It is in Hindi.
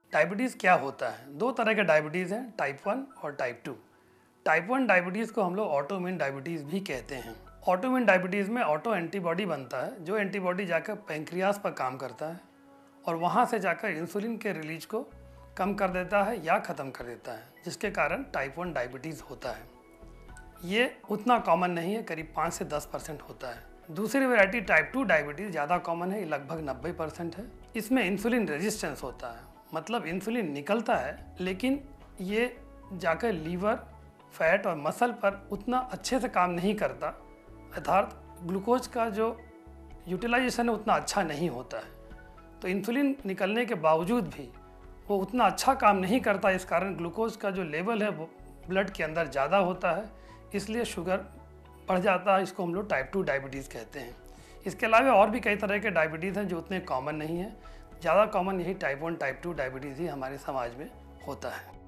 डायबिटीज़ क्या होता है? दो तरह के डायबिटीज़ हैं, टाइप 1 और टाइप 2। टाइप 1 डायबिटीज़ को हम लोग ऑटोइम्यून डायबिटीज़ भी कहते हैं। ऑटोइम्यून डायबिटीज़ में ऑटो एंटीबॉडी बनता है, जो एंटीबॉडी जाकर पैंक्रियाज पर काम करता है और वहाँ से जाकर इंसुलिन के रिलीज को कम कर देता है या ख़त्म कर देता है, जिसके कारण टाइप 1 डायबिटीज़ होता है। ये उतना कॉमन नहीं है, करीब 5 से 10% होता है। दूसरी वैरायटी टाइप 2 डायबिटीज़ ज़्यादा कॉमन है, लगभग 90% है। इसमें इंसुलिन रेजिस्टेंस होता है, मतलब इंसुलिन निकलता है लेकिन ये जाकर लीवर, फैट और मसल पर उतना अच्छे से काम नहीं करता, अर्थात ग्लूकोज का जो यूटिलाइजेशन है उतना अच्छा नहीं होता है। तो इंसुलिन निकलने के बावजूद भी वो उतना अच्छा काम नहीं करता, इस कारण ग्लूकोज का जो लेवल है वो ब्लड के अंदर ज़्यादा होता है, इसलिए शुगर बढ़ जाता है। इसको हम लोग टाइप 2 डायबिटीज़ कहते हैं। इसके अलावा और भी कई तरह के डायबिटीज़ हैं जो उतने कॉमन नहीं हैं। ज़्यादा कॉमन यही टाइप 1 टाइप 2 डायबिटीज़ ही हमारे समाज में होता है।